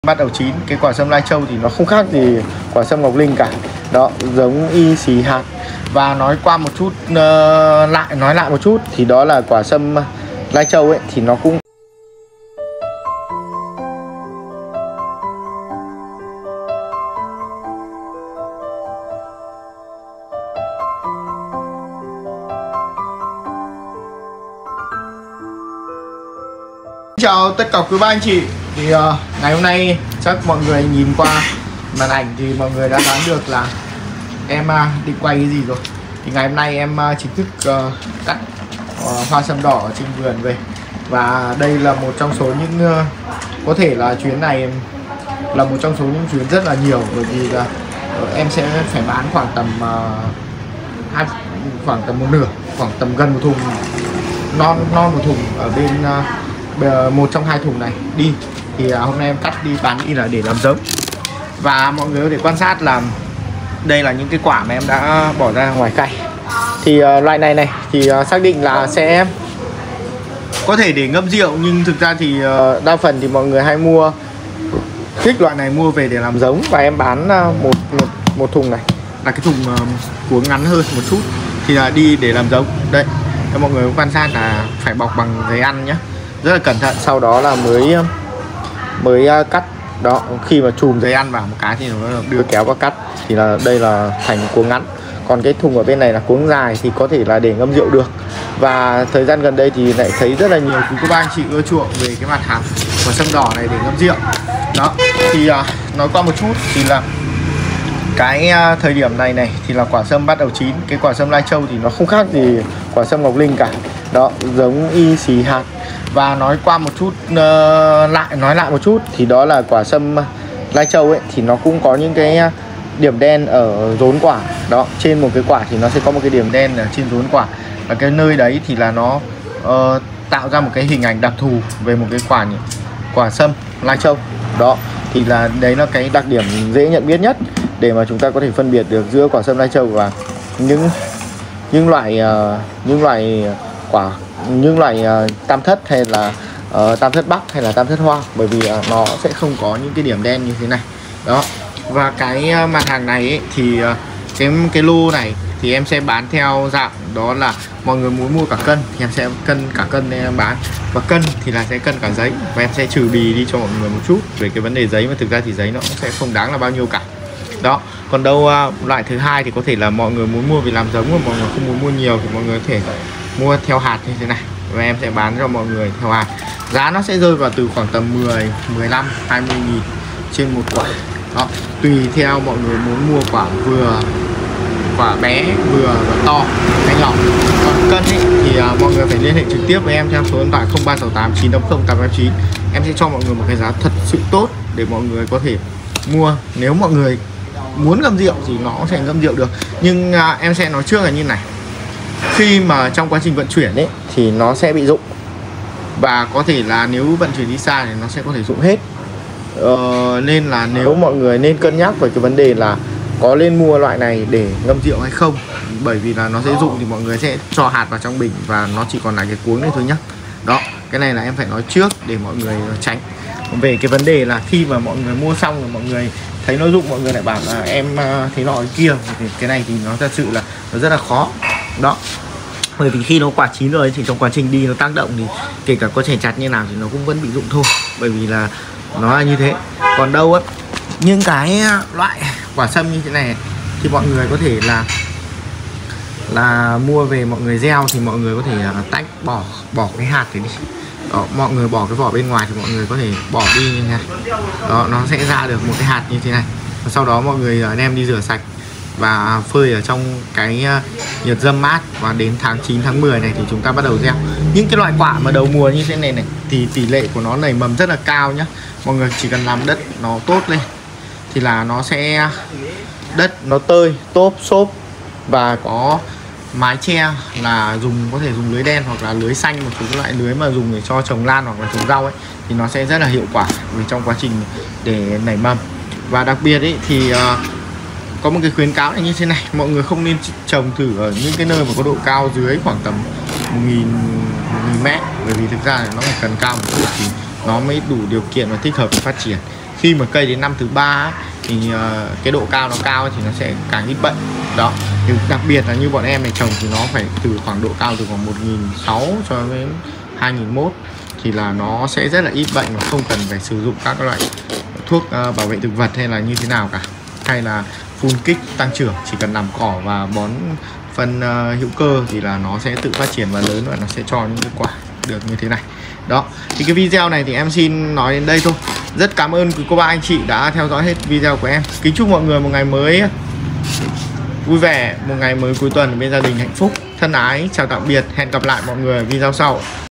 Bắt đầu chín. Cái quả sâm lai châu thì nó không khác gì quả sâm ngọc linh cả, đó giống y xì hạt. Và nói qua một chút nói lại một chút thì đó là quả sâm lai châu ấy thì nó cũng chào tất cả quý ba anh chị. Thì ngày hôm nay chắc mọi người nhìn qua màn ảnh thì mọi người đã đoán được là em định quay cái gì rồi. Thì ngày hôm nay em chính thức cắt hoa sâm đỏ ở trên vườn về. Và đây là một trong số những có thể là chuyến này là một trong số những chuyến rất là nhiều, bởi vì là em sẽ phải bán khoảng tầm một nửa, khoảng tầm gần một thùng non một thùng ở bên một trong hai thùng này đi. Thì hôm nay em cắt đi bán đi là để làm giống. Và mọi người có thể quan sát là đây là những cái quả mà em đã bỏ ra ngoài cây. Thì loại này thì xác định là sẽ có thể để ngâm rượu, nhưng thực ra thì đa phần thì mọi người hay thích loại này mua về để làm giống. Và em bán một thùng này là cái thùng cuống ngắn hơn một chút thì là đi để làm giống. Đây mọi người quan sát là phải bọc bằng giấy ăn nhé, rất là cẩn thận, sau đó là mới cắt. Đó, khi mà chùm giấy ăn vào một cái thì nó đưa kéo vào cắt, thì là đây là thành cuống ngắn. Còn cái thùng ở bên này là cuống dài thì có thể là để ngâm rượu được. Và thời gian gần đây thì lại thấy rất là nhiều quý cô bác anh chị ưa chuộng về cái mặt hàng quả sâm đỏ này để ngâm rượu. Đó, thì nói qua một chút thì là cái thời điểm này thì là quả sâm bắt đầu chín. Cái quả sâm lai châu thì nó không khác gì quả sâm ngọc linh cả, đó giống y xì hạt. Và nói qua một chút nói lại một chút thì đó là quả sâm lai châu ấy thì nó cũng có những cái điểm đen ở rốn quả. Đó, trên một cái quả thì nó sẽ có một cái điểm đen ở trên rốn quả, và cái nơi đấy thì là nó tạo ra một cái hình ảnh đặc thù về một cái quả sâm lai châu. Đó, thì là đấy là cái đặc điểm dễ nhận biết nhất để mà chúng ta có thể phân biệt được giữa quả sâm lai châu và những loại tam thất, hay là tam thất bắc, hay là tam thất hoa, bởi vì nó sẽ không có những cái điểm đen như thế này. Đó, và cái mặt hàng này ấy, thì cái lô này thì em sẽ bán theo dạng đó là mọi người muốn mua cả cân thì em sẽ cân cả cân để em bán, và cân thì là sẽ cân cả giấy, và em sẽ trừ bì đi cho mọi người một chút về cái vấn đề giấy, mà thực ra thì giấy nó cũng sẽ không đáng là bao nhiêu cả. Đó, còn đâu loại thứ hai thì có thể là mọi người muốn mua vì làm giống, và mọi người không muốn mua nhiều thì mọi người có thể mua theo hạt như thế này, và em sẽ bán cho mọi người theo hạt. Giá nó sẽ rơi vào từ khoảng tầm 10, 15, 20 nghìn trên một quả. Đó, tùy theo mọi người muốn mua quả vừa, quả bé, vừa và to hay nhỏ. Còn cân ấy, thì mọi người phải liên hệ trực tiếp với em theo số điện thoại 0368 980 829. Em sẽ cho mọi người một cái giá thật sự tốt để mọi người có thể mua. Nếu mọi người muốn ngâm rượu thì nó sẽ ngâm rượu được, nhưng em sẽ nói trước là như này: khi mà trong quá trình vận chuyển ấy thì nó sẽ bị rụng, và có thể là nếu vận chuyển đi xa thì nó sẽ có thể rụng hết. Nên là nếu mọi người nên cân nhắc về cái vấn đề là có nên mua loại này để ngâm rượu hay không, bởi vì là nó sẽ rụng thì mọi người sẽ cho hạt vào trong bình và nó chỉ còn là cái cuống này thôi nhá. Đó, cái này là em phải nói trước để mọi người tránh về cái vấn đề là khi mà mọi người mua xong rồi mọi người thấy nó rụng, mọi người lại bảo là em thấy nọ cái kia, thì cái này thì nó thật sự là nó rất là khó. Đó, bởi vì khi nó quả chín rồi thì trong quá trình đi nó tác động thì kể cả có chảy chặt như nào thì nó cũng vẫn bị rụng thôi, bởi vì là nó là như thế. Còn đâu á, những cái loại quả sâm như thế này thì mọi người có thể là mua về mọi người gieo, thì mọi người có thể tách bỏ cái hạt này đi. Đó, mọi người bỏ cái vỏ bên ngoài thì mọi người có thể bỏ đi như thế này. Đó, nó sẽ ra được một cái hạt như thế này, và sau đó mọi người đem đi rửa sạch và phơi ở trong cái nhiệt dâm mát, và đến tháng 9, tháng 10 này thì chúng ta bắt đầu gieo. Những cái loại quả mà đầu mùa như thế này thì tỷ lệ của nó nảy mầm rất là cao nhá. Mọi người chỉ cần làm đất nó tốt lên thì là nó sẽ đất nó tơi, tốp, xốp và có mái che, là có thể dùng lưới đen hoặc là lưới xanh, một số loại lưới mà dùng để cho trồng lan hoặc là trồng rau ấy, thì nó sẽ rất là hiệu quả trong quá trình để nảy mầm. Và đặc biệt ấy thì có một cái khuyến cáo này như thế này: mọi người không nên trồng thử ở những cái nơi mà có độ cao dưới khoảng tầm 1.000 mét, bởi vì thực ra là nó phải cần cao một chút thì nó mới đủ điều kiện và thích hợp để phát triển. khi mà cây đến năm thứ 3 thì cái độ cao nó cao thì nó sẽ càng ít bệnh đó. Nhưng đặc biệt là như bọn em này trồng thì nó phải từ khoảng độ cao từ khoảng 1.600 cho đến 2.001 thì là nó sẽ rất là ít bệnh và không cần phải sử dụng các loại thuốc bảo vệ thực vật hay là như thế nào cả, hay là phun kích tăng trưởng. Chỉ cần làm cỏ và bón phân hữu cơ thì là nó sẽ tự phát triển và lớn và nó sẽ cho những cái quả được như thế này đó. Thì cái video này thì em xin nói đến đây thôi. Rất cảm ơn quý cô bác anh chị đã theo dõi hết video của em. Kính chúc mọi người một ngày mới vui vẻ, một ngày mới cuối tuần bên gia đình hạnh phúc. Thân ái, chào tạm biệt, hẹn gặp lại mọi người ở video sau.